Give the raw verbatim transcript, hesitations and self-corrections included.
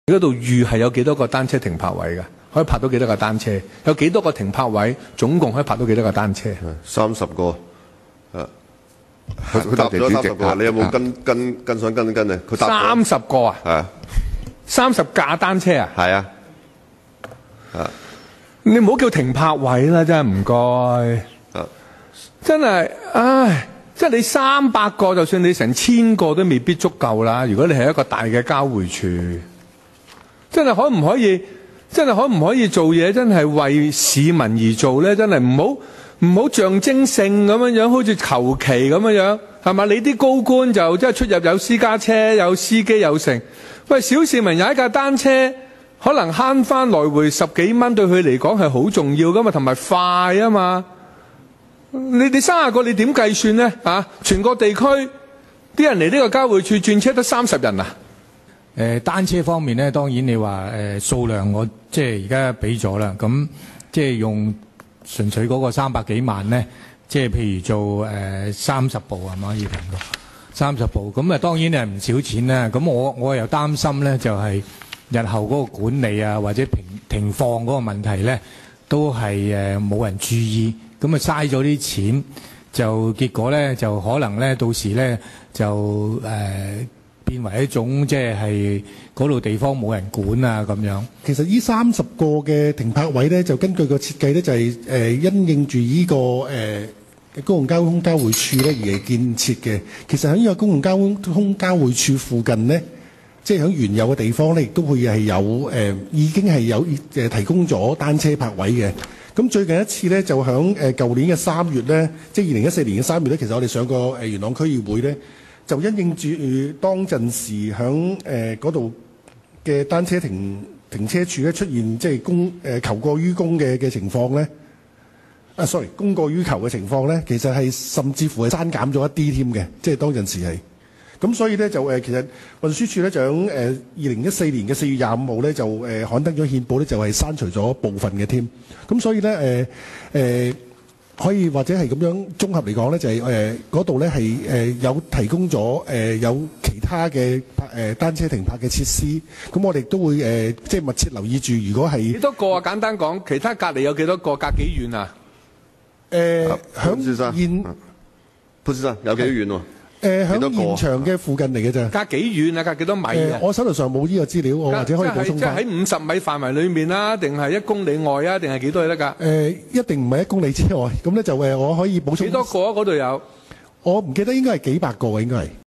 嗰度預係有幾多個單車停泊位㗎？可以泊到幾多個單車？有幾多個停泊位？總共可以泊到幾多個單車？ 三十個。誒，佢答咗三十個，你有冇跟跟跟上跟跟啊？佢答三十個啊？ 係啊， 三十架單車啊？ 係啊，啊， 你唔好叫停泊位啦，真係唔該。 啊， 真係，唉，即係你三百個，就算你成千個都未必足夠啦。如果你係一個大嘅交匯處，真係可唔可以？真係可唔可以做嘢？真係為市民而做咧？真係唔好唔好象徵性咁樣樣，好似求其咁樣樣，係嘛？你啲高官就即係出入有私家車、有司機、有乘。喂，小市民有一架單車，可能慳翻來回十幾蚊，對佢嚟講係好重要噶嘛，同埋快啊嘛。你你三十個你點計算咧？啊，全個地區啲人嚟呢個交匯處轉車得三十人啊！ 誒、呃、單車方面咧，當然你話誒、呃、數量我即係而家俾咗啦，咁即係用純粹嗰個三百幾萬咧，即係譬如做誒三十部係嘛，要平到三十部，咁啊當然係唔少錢啦。咁我我又擔心咧，就係、是、日後嗰個管理啊或者停停放嗰個問題咧，都係誒冇人注意，咁啊嘥咗啲錢，就結果咧就可能咧到時咧就誒。呃變為一種即係嗰度地方冇人管啊咁樣。 其實呢三十個嘅停泊位咧，就根據個設計咧，就係、是、誒、呃、因應住呢、這個誒、呃、公共交通交匯處咧而係建設嘅。其實喺呢個公共交通交匯處附近咧，即係喺原有嘅地方咧，亦都會係有誒、呃、已經係有誒提供咗單車泊位嘅。咁最近一次咧，就喺誒舊年嘅三月咧，即係二零一四年嘅三月咧，其實我哋上過誒元朗區議會咧。就因應住當陣時響誒嗰度嘅單車停停車處咧出現即係供誒求過於供嘅嘅情況咧，啊 sorry 供過於求嘅情況咧，其實係甚至乎係刪減咗一啲添嘅，即係當陣時係。咁所以咧就誒其實運輸署咧就喺誒二零一四年嘅四月廿五號咧就誒刊登咗憲報咧就係刪除咗部分嘅添。咁所以咧誒誒。可以或者係咁樣綜合嚟講咧，就係誒嗰度咧係誒有提供咗誒、呃、有其他嘅誒、呃、單車停泊嘅設施，咁我哋都會誒、呃、即係密切留意住。如果係幾多個啊？簡單講，其他隔離有幾多個？隔幾遠啊？ 誒、呃， 潘先生， 現潘先生有幾遠喎？ 誒喺現場嘅附近嚟嘅咋？ 隔幾遠啊？隔幾多米啊？ 呃、我手頭上冇呢個資料，我或者可以補充翻。 即係喺五十米範圍裏面啦，定係一公里外啊？定係幾多得㗎？ 誒，一定唔係一公里之外。咁咧就誒，我可以補充。 幾多個啊？嗰度有？ 我唔記得應該係幾百個嘅，應該係。